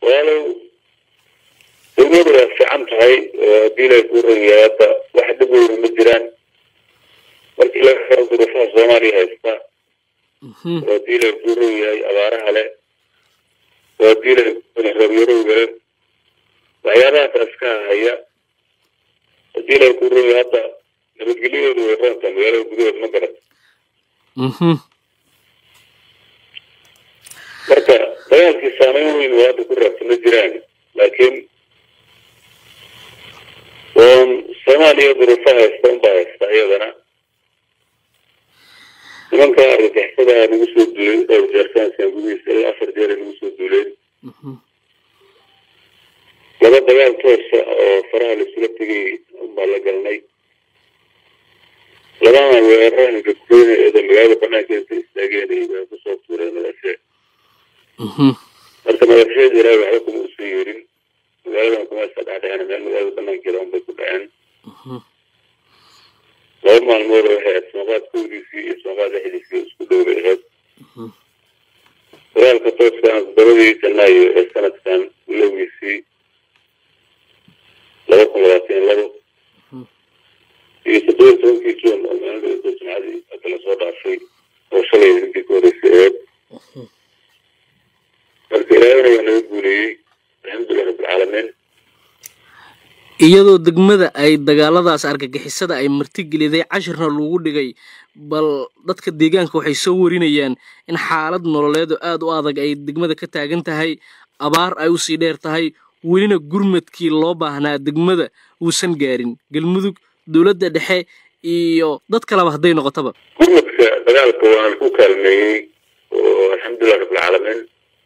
ولو المدرسة في عمتهاي بيلا يكون ياتا واحد يقول المدران markii la xiro duruufaha Soomaaliya haysta oo diilay ku rooyay abaaraha leh oo diilay ku rabiirowga waxyaabaha aska haya diilay ku rooyay hada nabadgelyadu way raantan magaalada gudaheeda ma garan marka dagaalkii saameyn weyn waa ku rabtay ma jiraan laakiin Soomaaliya duruufaha haysta haysta iyadana nimanka argagixisada lagu soo duulay oo jartaan sangudiis ilaa 4 jeer lagu soo duulay laba dagaal toos oo faraha la isla tagay baa la galnay labada weerarada gudaha ee magaalada banaankeeda istaageenay ku soo tuureen madaxweyne marka madaxweyne ilaa waxa ku soo yeerin magaalada kuma sadexdaan meel magaalada banaankeeda oo ku dhaceen normal moro waxay sooqad kuudisi iyo sooqad xidhiidhka isku dhoweeyay walaalka tooskan dabadii janaayo ee sanadkan lowisi 2022 iyo 17 June oo maalinta Jumcadii kala soo dhaafay oo shalay intii koodisay marka ilaahay inuu guuleeyay alxamdulillah rabbil caalamiin iyadoo degmada ay dagaaladaas argagixisada ay martigeliday 10 lagu dhigay bal dadka deegaanka waxay soo warinayaan in xaalad nololeed aad u adag ay degmada ka taagan tahay abaar ay u sii dheer tahay welina gurmadkii loo baahnaa degmada uusan gaarin galmudug dawladda dhexe iyo dad kale haday noqotaba gurmadka dagaalka waa ku kaalmeeyay oo alxamdulillah rabbil caalamiin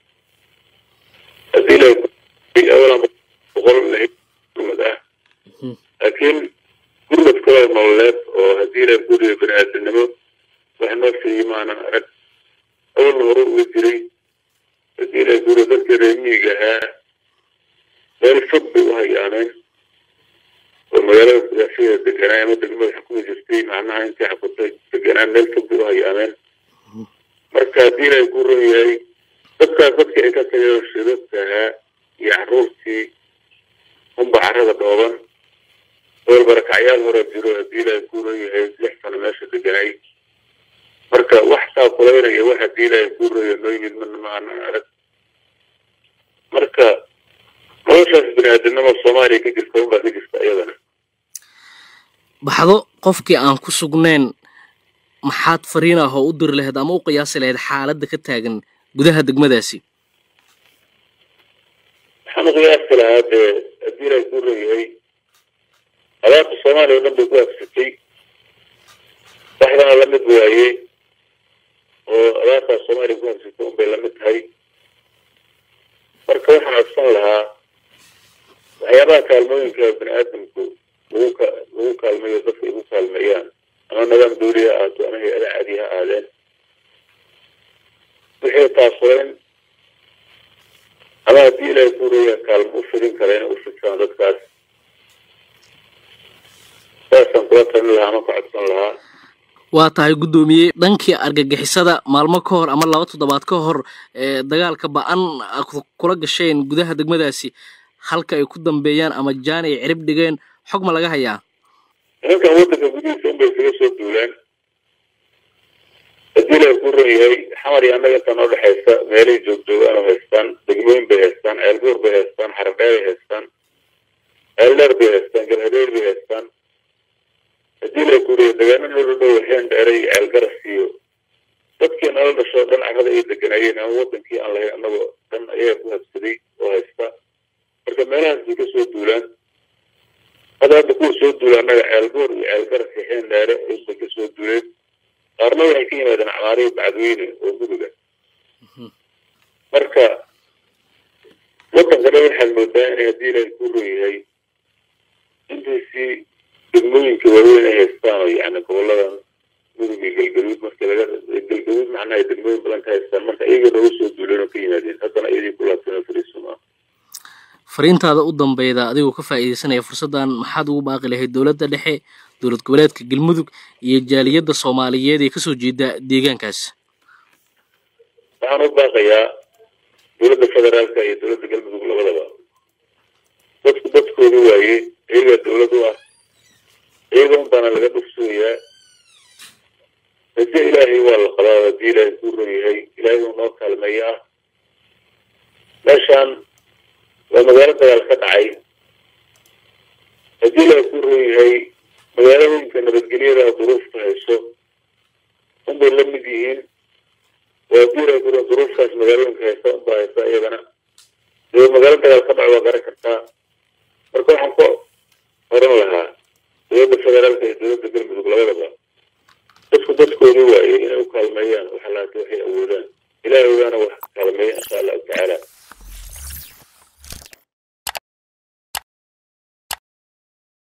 adilay awlan boqol لكن كل كلام مولد وهذه الكل بنات النمو وإحنا في معنا رد أول مرة وجري هذه الكل ذكر ميجها الفض وهي أنا وما يرى في الجناية مثل ما يحكون جستي معناها أنت حكوت الجناية الفض وهي أنا مركز هذه الكل هي ذكر كثير شدتها يعرفتي هم بعرض دوبان والبركعيال ورجلوا هديلا يكونوا يحسن ماشي الجناي مركا وحده قليله واحد ديلا يكونوا يميل من معنا عرض مركا موشة بنادنا الصومالي كيف تكون بس كيف أيضا baxdo qofkii aan ku sugnayn maxaad fariinaha u dir lahayd ama u qiyaasi lahayd xaaladda ka taagan gudaha degmadaasi waxaan qiyaasi lahaa diila يكونوا يهي هذا الصومالي ولم يكون أكسكي واحدة لم يكون وهذا الصومالي يكون أكسكي بلم يكون مركز وحنا أصلا لها وحيابها كالمين كابن آدمكو وهو كالمين يضفي وهو كالميان أنا نظام دوريا آتو أنا هي أدعاديها آلين وحي تاصلين أما ديلا يكونوا كالمؤفرين كالين أفريكان ذاتكاس waa tahay gudoomiye dhankii argagixisada maalmo ka hor ama 2 toddobaad ka hor dagaalka ba'an kula gasheen gudaha degmadaasi halka ay ku dambeeyaan ama jaan ay cirib dhigeen xog ma laga hayaa halka wadada gudihiisa bay kaga soo duulaan hadii la ku rooyay xamar iyo anaga tan oo dhaxaysa meelay joogjoogaan oo haystaan degmooyin bay haystaan eelgoor bay haystaan xarbeel bay haystaan eeldar bay haystaan galhadeer bay haystaan hadii la ku rooyay dagaalada loo dhawaan dheeray eelgarasiyo dadkii nolol dhasho dhan carrada ay deganayeen ama wadankii aan lahayn anagoo dhan ayaa ku habsaday oo haysta marka meelahaas ka soo duulaan هذا بكون سود ولا نجع الجور الجر في حين داره يبقى سود ولا قارنوا يحكي هذا عماري بعدوين وجوده مركا وتقدر الحل مدان يدير الكل هي انت في دموين كورونا هيستان يعني والله نقول الجلود مركا الجلود معناه الدموين بلانك هيستان مركا يجي سود ولا نكين هذه حتى أنا يجي كلها سنة في السماء fariintaada u dambeeyda adigoo ka faa'iideysanaya fursadan maxaad ugu baaqi lahayd dawladda dhexe dawlad goboleedka galmudug iyo jaaliyadda Soomaaliyeed ee ka soo jeeda deegaankaas waxaan u baaqayaa دولة الفدرال كاي دولة قلب دولة غلبة بس كودي واي إيجا دولة واحد إيجا مبانا لقد السوية هدي إلهي والقرار هدي إلهي كوري هي إلهي ونوكا المياه لاشان ومغاربة الخدعي هدي إلهي كوري هي مغاربة يمكن نبتقليرها ظروف تهيسو هم بيلم ديهين وهدي إلهي كوري ظروف خاص مغاربة تهيسو هم بايسا إيغانا لو مغاربة الخدع وغاركتا مركو حنكو هرن لها دولة الفدرال كاي دولة قلب دولة غلبة dadku waa inay u kaalmeeyaan waxa la tahay awoodaan ilaahay waana wax kaalmeeya insha Allah ta'ala